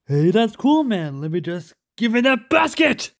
Hey, that's cool, man. Let me just give you that basket!